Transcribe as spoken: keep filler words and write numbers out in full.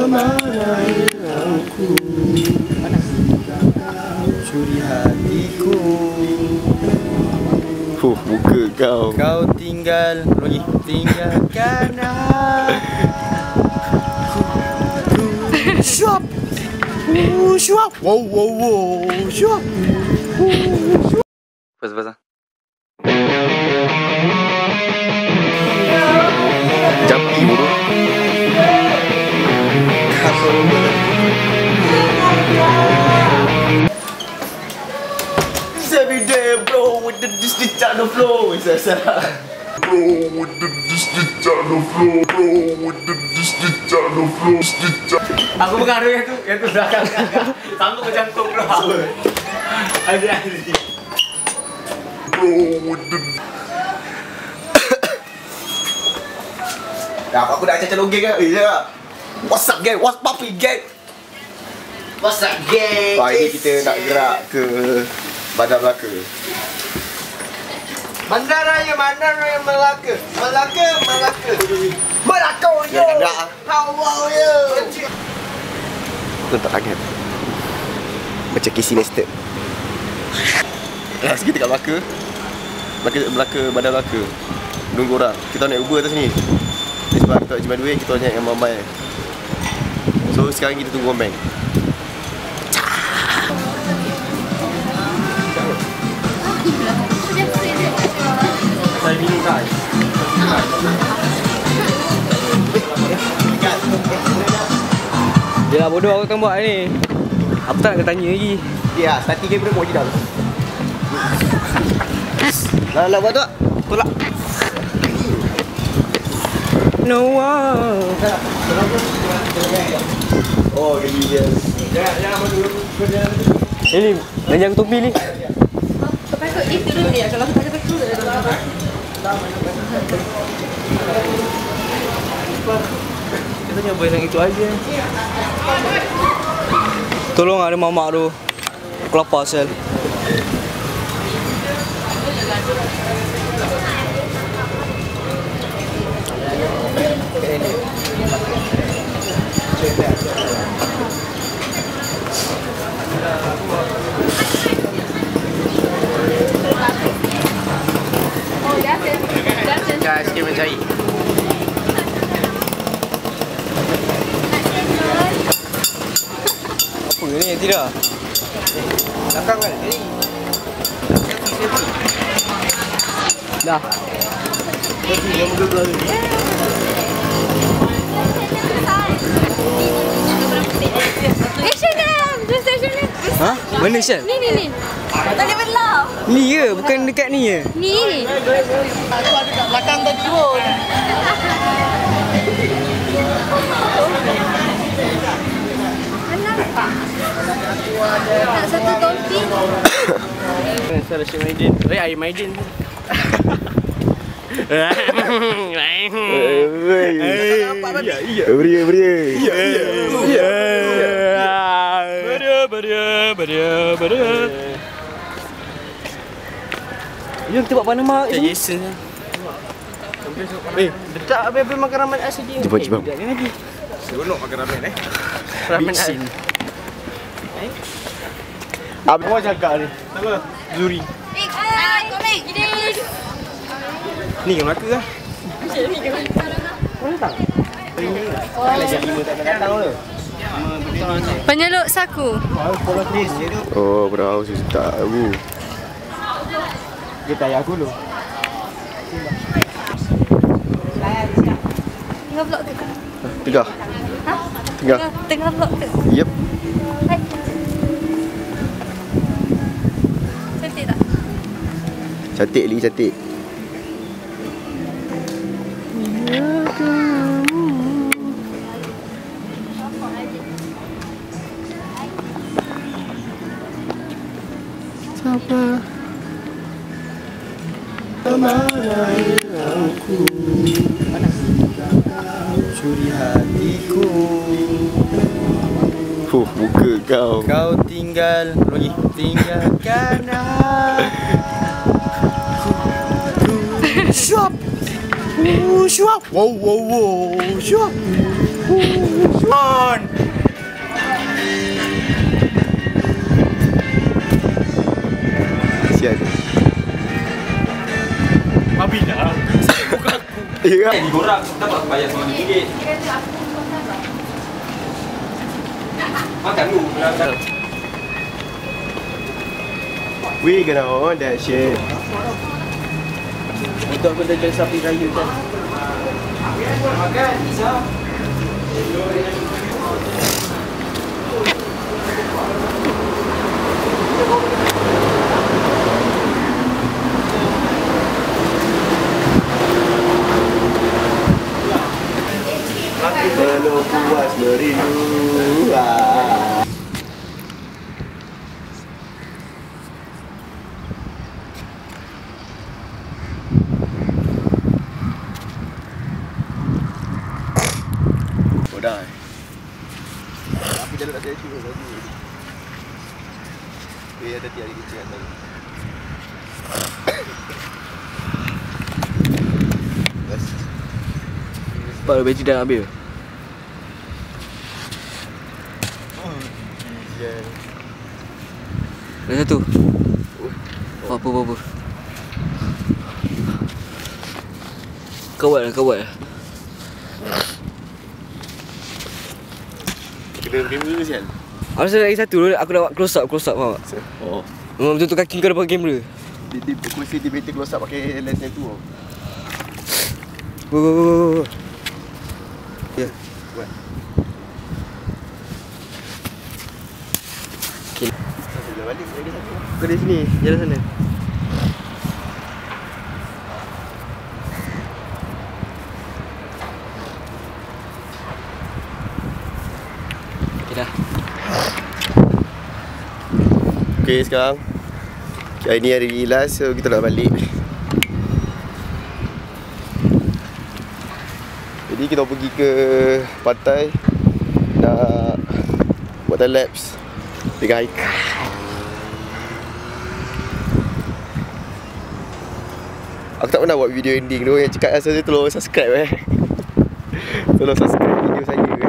Kemana hilangku, curi hatiku. Fuh, muka kau. Kau tinggal, lagi tinggalkan aku. Syuap, syuap, wow wow wow, syuap. Pas pas. Jampi bodoh. Every day, bro, with the distinct on the floor. Bro, with the distinct on the floor. Bro, with the distinct on the floor. Aku pengaruh yang tu, yang tu belakang. Sanggup bercantum bro. Ada ada. Bro, with the. Dah, aku dah cakap logik ke? Ya. What's up, gang? What's poppin', gang? What's up, gang? Hari ni kita nak gerak ke Bandar Melaka. Bandaraya, Bandaraya Melaka. Melaka, Melaka. Melaka, yo. How are you? Aku tak kaget. Macam Casey Neistat. Last kita kat Melaka. Melaka, Melaka, Bandar Melaka. Nunggu orang. Kita naik Uber atas sini. Sebab kita nak jimat duit, kita naik yang mamai. So sekarang kita tunggu orang bank. Saya minum guys. Yelah bodoh aku akan buat ni. Aku tak nak tanya lagi. Ya, starting game berapa je dah. Lah lah buat tu. Tolak. No one. Oh, gini dia. Jangan masuk kerja. Ini, dan jangan topi ni. Pakai kot itu dulu ya. Kalau aku pakai pakai dulu dah apa? Kita tanya boy yang itu aja. Tolong ada mamak tu. Aku lapar sel. Oh ya, dah. Dah sikit mencari. Apa ni tidak? Belakang kan tadi. Dah. Eh, Chanel! Dia Chanel. Ha? Mana Syal? Ni ni ni. Tak boleh belah. Ni ke? Bukan dekat ni ke? Ni. Aku ada kat belakang tadi pun. Nak satu topi. Salah Syed Maidin. Eh, air Maidin. Ya, iya. Beria, beria. Ya, ya. Beria, beria, beria, beria. Jom kita buat Panama. Cik Jason. Eh, dekat habis-habis makan ramen ais saja. Jumpa, jumpa. Ni lagi. Seronok makan ramen eh. Ramen ais. Ab Apa cakap ni? Siapa? Zuri. Eh, ah, komik. Ini. Ni ke Melaka kah? Ni ke? Mana tak? Lagi lima tak nak datang tu. Penyeluk saku. Oh, berau tak aku. Dia tayar aku dulu. Tengah vlog ke? Tengah. Ha? Tengah. Tengah vlog ke? Yep. Hai. Cantik tak? Cantik lagi cantik. Siapa? Kemana hilangku, curi hatiku. Fuh, muka kau. Kau tinggal, lagi tinggalkan aku. Syuap, syuap, wow wow wow, syuap. On. Ya. Digorang, dapat bayar sembilan ringgit. Makan dulu. We gonna own that shit. Untuk aku dah jadi sapi raya kan. Makan, bisa. Belum puas merindu. Ah. Oh dah. Aku jalan tak ada cuba tadi. Eh ada tiada kecil tadi. Yes. Pak baju dah ambil. Yeah. Dah satu. Apa apa apa. Kau buat lah, kau buat lah. Kena kamera sial. Aku rasa lagi satu, aku nak buat close up, close up faham tak? Oh. Memang betul-betul kaki kau depan kamera. Dia dia aku mesti dia better close up pakai lens yang tu. tau. Go go go go go. Ya. Buat. Okay. Bila balik lagi satu. Kau dari sini, jalan sana. Okay dah. Okay sekarang hari ni hari last, so kita nak balik. Jadi kita pergi ke pantai nak buat time lapse dengan Haikal. Aku tak pernah buat video ending tu, yang cakap rasa tu tolong subscribe eh. Tolong subscribe video saya.